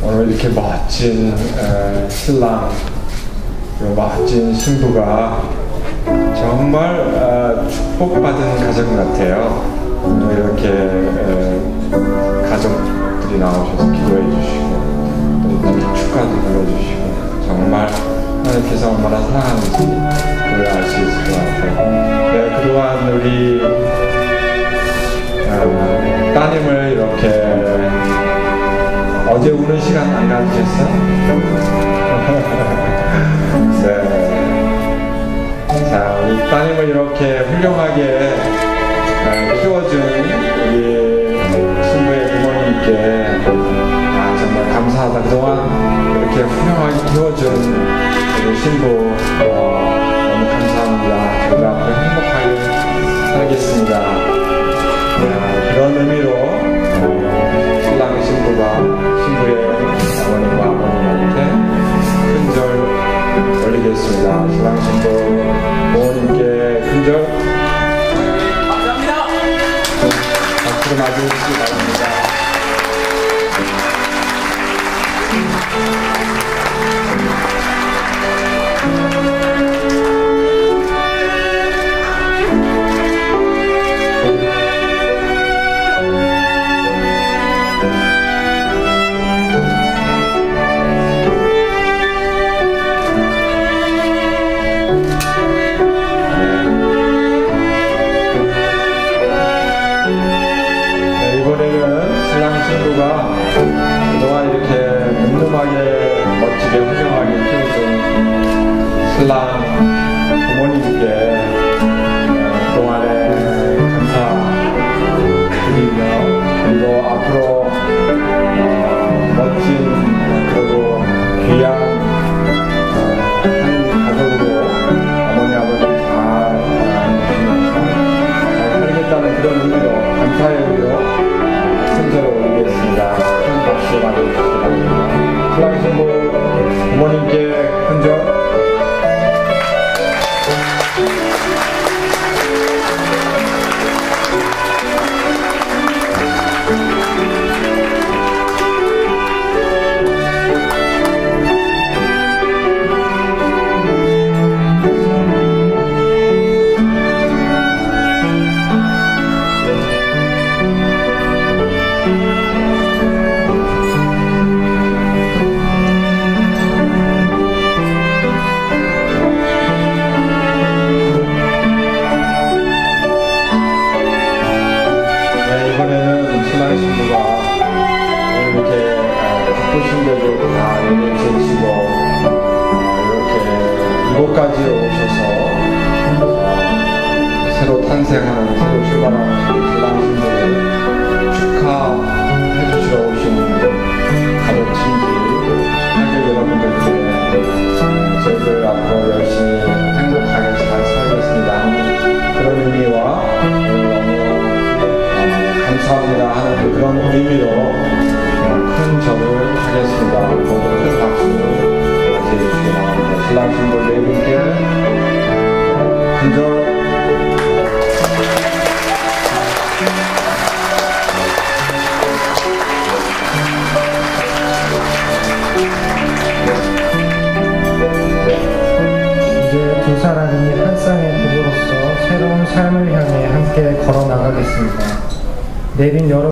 오늘 이렇게 멋진 신랑, 멋진 신부가 정말 축복받은 가정 같아요. 이렇게 가족들이 나오셔서 기도해 주시고 또 이렇게 축가도 불러주시고 정말 하나님께서 얼마나 사랑하는지 그걸 알 수 있을 것 같아요. 네, 그동안 우리 따님을 이렇게 어제 우는 시간 안 가지셨어? 네. 자, 우리 따님을 이렇게 훌륭하게 키워준 우리 신부의 부모님께 정말 감사하다. 그동안 이렇게 훌륭하게 키워준 우리 신부 너무 감사합니다. 저희가 앞으로 행복하게 살겠습니다. 그런 의미로 신랑 신부가 신부의 어머님과 아버님한테 큰절 올리겠습니다. 신랑 신부 부모님께 큰절 감사합니다. 박수로 맞이해주시기 바랍니다. 그동안 이렇게 늠름하게 멋지게 훌륭하게 키워준 신랑 부모님께 그동안에 감사드리며 그리고 앞으로 멋진 그리고 귀한 한 가족으로 어머니 아버지 잘 살겠다는 그런 의미로 감사의 의미로 큰절을 올리겠습니다. 큰 박수 받아주시기 바랍니다. 신랑 신부 부모님께 큰절. 이번에는 신랑 신부가 이렇게 바쁘신데도 다 연일 제치고 이렇게 이곳까지 오셔서 새로 탄생하는 새로 출발하는 신랑 신부를 축하해 주시러 오신 가족 친지 하객 여러분들께 저희들 앞으로 열심히 행복하게 잘 살겠습니다 하는 그런 의미와 감사합니다 하는 그런 의미로 큰 절을 하겠습니다. 모두 큰 박수 맞이해 주시기 바랍니다. 신랑 신부 네 분께 큰 절. 이제 두 사람이 한 쌍의 부부로서 새로운 삶을 향해 함께 걸어 나가겠습니다. 내린 여러